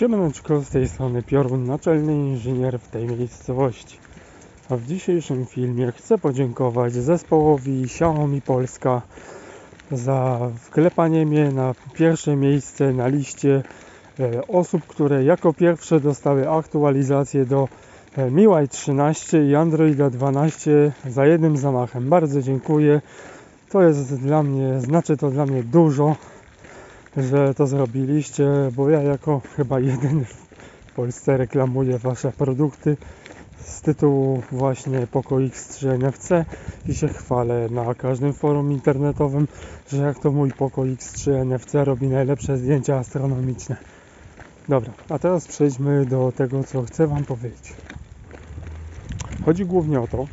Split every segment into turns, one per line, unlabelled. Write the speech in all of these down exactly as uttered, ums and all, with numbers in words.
Siemaneczko, z tej strony Piorun, naczelny inżynier w tej miejscowości. A w dzisiejszym filmie chcę podziękować zespołowi Xiaomi Polska za wklepanie mnie na pierwsze miejsce na liście e, osób, które jako pierwsze dostały aktualizację do e, M I U I trzynaście i Androida dwanaście za jednym zamachem. Bardzo dziękuję. To jest dla mnie, znaczy to dla mnie dużo, że to zrobiliście, bo ja jako chyba jeden w Polsce reklamuję wasze produkty z tytułu właśnie Poco X trzy N F C i się chwalę na każdym forum internetowym, że jak to mój Poco X trzy N F C robi najlepsze zdjęcia astronomiczne. Dobra, a teraz przejdźmy do tego, co chcę wam powiedzieć. Chodzi głównie o to,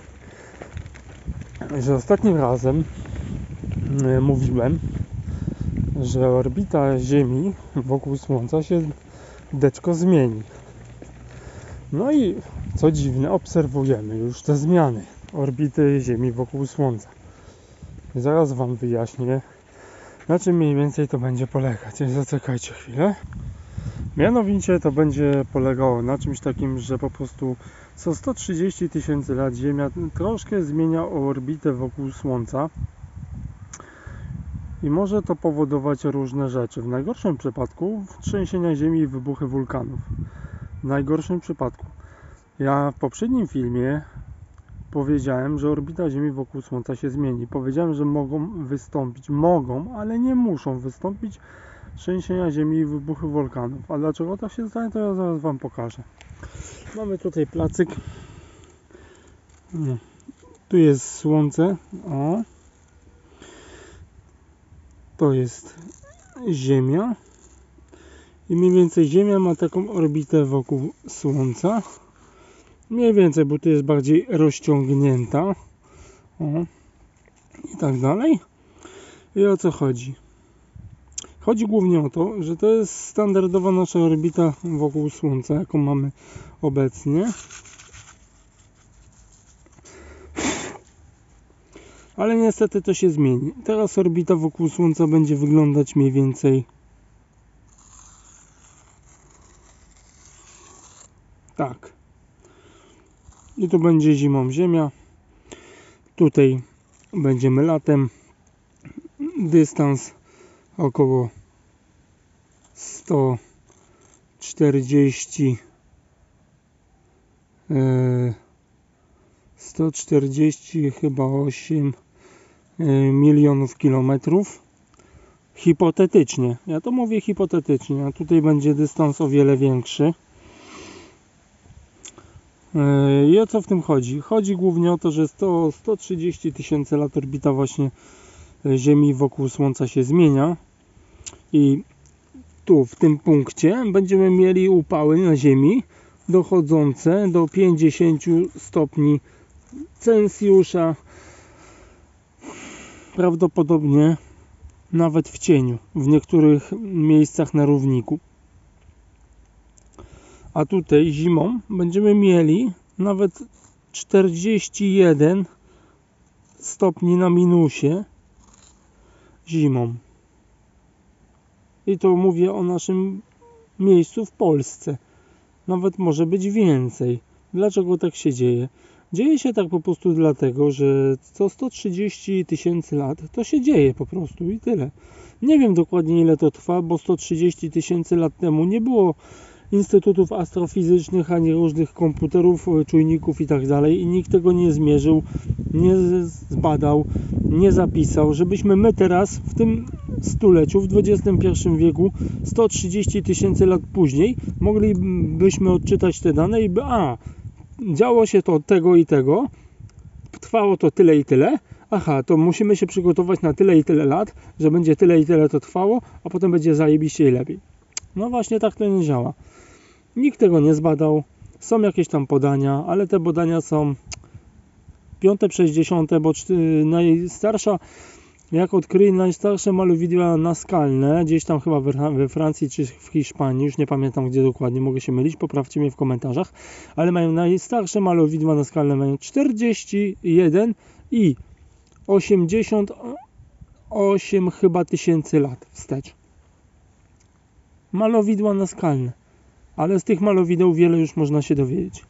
że ostatnim razem yy, mówiłem, że orbita Ziemi wokół Słońca się deczko zmieni. No i co dziwne, obserwujemy już te zmiany orbity Ziemi wokół Słońca. I zaraz wam wyjaśnię, na czym mniej więcej to będzie polegać. Zaczekajcie chwilę. Mianowicie to będzie polegało na czymś takim, że po prostu co sto trzydzieści tysięcy lat Ziemia troszkę zmienia orbitę wokół Słońca. I może to powodować różne rzeczy. W najgorszym przypadku trzęsienia ziemi i wybuchy wulkanów. W najgorszym przypadku. Ja w poprzednim filmie powiedziałem, że orbita Ziemi wokół Słońca się zmieni. Powiedziałem, że mogą wystąpić, mogą, ale nie muszą wystąpić trzęsienia ziemi i wybuchy wulkanów. A dlaczego tak się stanie, to ja zaraz wam pokażę. Mamy tutaj placyk. Tu jest Słońce. O. To jest Ziemia i mniej więcej Ziemia ma taką orbitę wokół Słońca, mniej więcej, bo tu jest bardziej rozciągnięta, o, i tak dalej. I o co chodzi? Chodzi głównie o to, że to jest standardowa nasza orbita wokół Słońca, jaką mamy obecnie. Ale niestety to się zmieni. Teraz orbita wokół Słońca będzie wyglądać mniej więcej tak. I tu będzie zimą Ziemia. Tutaj będziemy latem. Dystans około sto czterdzieści sto czterdzieści chyba osiem milionów kilometrów. Hipotetycznie. Ja to mówię hipotetycznie, a tutaj będzie dystans o wiele większy. I o co w tym chodzi? Chodzi głównie o to, że sto trzydzieści tysięcy lat orbita właśnie Ziemi wokół Słońca się zmienia i tu w tym punkcie będziemy mieli upały na Ziemi dochodzące do pięćdziesięciu stopni Celsjusza, prawdopodobnie nawet w cieniu, w niektórych miejscach na równiku. A tutaj zimą będziemy mieli nawet czterdzieści jeden stopni na minusie zimą. I to mówię o naszym miejscu w Polsce. Nawet może być więcej. Dlaczego tak się dzieje? Dzieje się tak po prostu dlatego, że co sto trzydzieści tysięcy lat to się dzieje po prostu i tyle. Nie wiem dokładnie ile to trwa, bo sto trzydzieści tysięcy lat temu nie było instytutów astrofizycznych, ani różnych komputerów, czujników i tak dalej i nikt tego nie zmierzył, nie zbadał, nie zapisał, żebyśmy my teraz w tym stuleciu, w dwudziestym pierwszym wieku, sto trzydzieści tysięcy lat później moglibyśmy odczytać te dane i by a działo się to tego i tego, trwało to tyle i tyle, aha, to musimy się przygotować na tyle i tyle lat, że będzie tyle i tyle to trwało, a potem będzie zajebiście i lepiej. No właśnie tak to nie działa. Nikt tego nie zbadał, są jakieś tam podania, ale te badania są piąte przez dziesiąte, bo najstarsza, jak odkryli najstarsze malowidła naskalne, gdzieś tam chyba we Francji czy w Hiszpanii, już nie pamiętam gdzie dokładnie, mogę się mylić, poprawcie mnie w komentarzach, ale mają najstarsze malowidła naskalne, mają czterdzieści jeden i osiemdziesiąt osiem chyba tysięcy lat wstecz. Malowidła naskalne. Ale z tych malowideł wiele już można się dowiedzieć.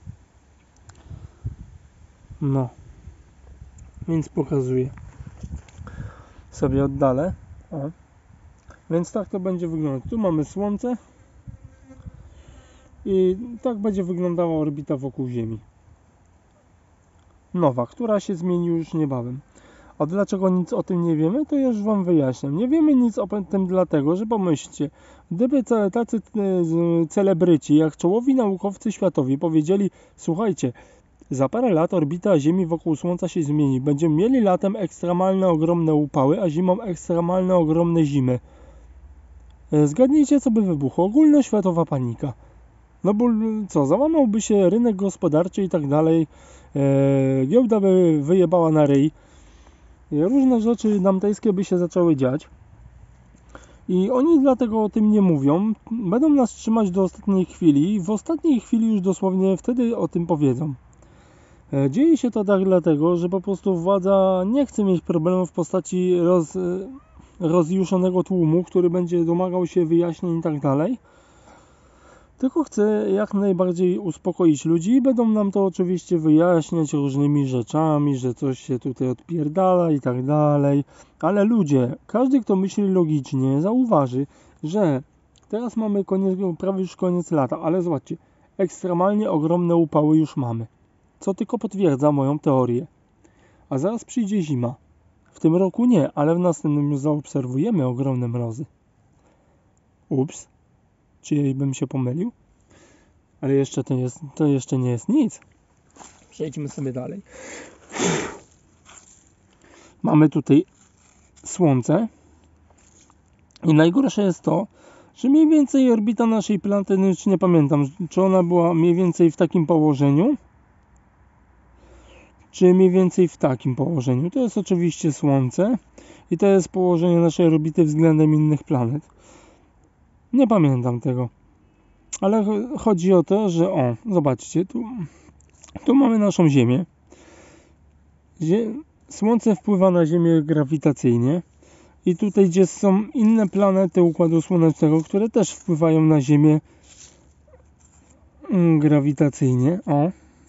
No. Więc pokazuję. Sobie oddalę. O. Więc tak to będzie wyglądać. Tu mamy Słońce. I tak będzie wyglądała orbita wokół Ziemi. Nowa, która się zmieni już niebawem. A dlaczego nic o tym nie wiemy, to już Wam wyjaśniam. Nie wiemy nic o tym dlatego, że pomyślcie, gdyby tacy celebryci, jak czołowi naukowcy światowi powiedzieli, słuchajcie, za parę lat orbita Ziemi wokół Słońca się zmieni. Będziemy mieli latem ekstremalne, ogromne upały, a zimą ekstremalne, ogromne zimy. Zgadnijcie, co by wybuchło. Ogólnoświatowa panika. No bo co, załamałby się rynek gospodarczy i tak dalej. Eee, giełda by wyjebała na ryj. Różne rzeczy dantejskie by się zaczęły dziać. I oni dlatego o tym nie mówią. Będą nas trzymać do ostatniej chwili. W ostatniej chwili już dosłownie wtedy o tym powiedzą. Eee, dzieje się to tak dlatego, że po prostu władza nie chce mieć problemów w postaci roz, rozjuszonego tłumu, który będzie domagał się wyjaśnień i tak dalej. Tylko chcę jak najbardziej uspokoić ludzi i będą nam to oczywiście wyjaśniać różnymi rzeczami, że coś się tutaj odpierdala i tak dalej. Ale ludzie, każdy kto myśli logicznie zauważy, że teraz mamy koniec, prawie już koniec lata, ale zobaczcie, ekstremalnie ogromne upały już mamy. Co tylko potwierdza moją teorię. A zaraz przyjdzie zima. W tym roku nie, ale w następnym już zaobserwujemy ogromne mrozy. Ups. Czy bym się pomylił? Ale jeszcze to, jest, to jeszcze nie jest nic. Przejdźmy sobie dalej. Mamy tutaj Słońce. I najgorsze jest to, że mniej więcej orbita naszej planety, już nie pamiętam, czy ona była mniej więcej w takim położeniu, czy mniej więcej w takim położeniu. To jest oczywiście Słońce i to jest położenie naszej orbity względem innych planet. Nie pamiętam tego. Ale chodzi o to, że o, zobaczcie, tu, tu mamy naszą Ziemię. Zie- Słońce wpływa na Ziemię grawitacyjnie. I tutaj, gdzie są inne planety Układu Słonecznego, które też wpływają na Ziemię grawitacyjnie. O.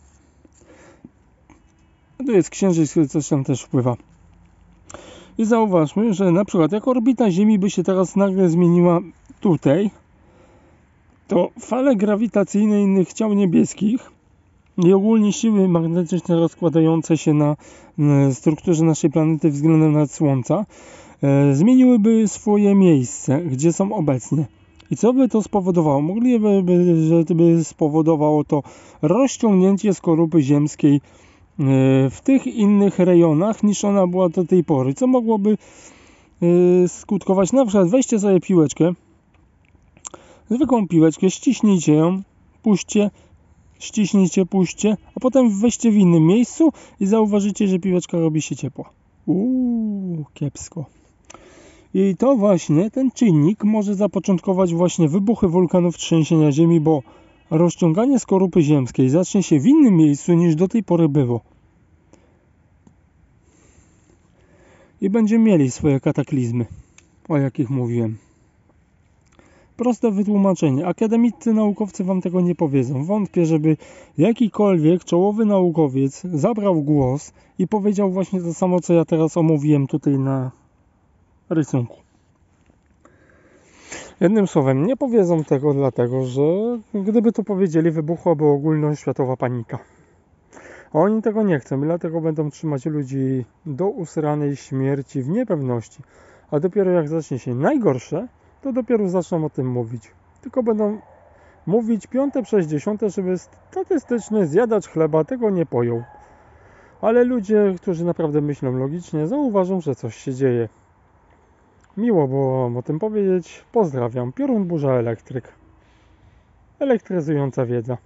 Tu jest Księżyc, który coś tam też wpływa. I zauważmy, że na przykład jak orbita Ziemi by się teraz nagle zmieniła tutaj, to fale grawitacyjne innych ciał niebieskich i ogólnie siły magnetyczne rozkładające się na strukturze naszej planety względem nad Słońca e, zmieniłyby swoje miejsce, gdzie są obecnie. I co by to spowodowało? Mogliby, że by spowodowało to rozciągnięcie skorupy ziemskiej e, w tych innych rejonach niż ona była do tej pory, co mogłoby e, skutkować, na przykład weźcie sobie piłeczkę, zwykłą piłeczkę, ściśnijcie ją, puśćcie, ściśnijcie, puśćcie, a potem weźcie w innym miejscu i zauważycie, że piłeczka robi się ciepła. Uuu, kiepsko. I to właśnie, ten czynnik może zapoczątkować właśnie wybuchy wulkanów, trzęsienia ziemi, bo rozciąganie skorupy ziemskiej zacznie się w innym miejscu niż do tej pory było. I będziemy mieli swoje kataklizmy, o jakich mówiłem. Proste wytłumaczenie. Akademiccy naukowcy wam tego nie powiedzą. Wątpię, żeby jakikolwiek czołowy naukowiec zabrał głos i powiedział właśnie to samo, co ja teraz omówiłem tutaj na rysunku. Jednym słowem, nie powiedzą tego dlatego, że gdyby to powiedzieli, wybuchłaby ogólnoświatowa panika. A oni tego nie chcą, dlatego będą trzymać ludzi do usranej śmierci w niepewności. A dopiero jak zacznie się najgorsze, to dopiero zaczną o tym mówić. Tylko będą mówić piąte przez dziesiąte, żeby statystyczny zjadacz chleba tego nie pojął. Ale ludzie, którzy naprawdę myślą logicznie, zauważą, że coś się dzieje. Miło było o tym powiedzieć. Pozdrawiam. Piorun Burza Elektryk. Elektryzująca wiedza.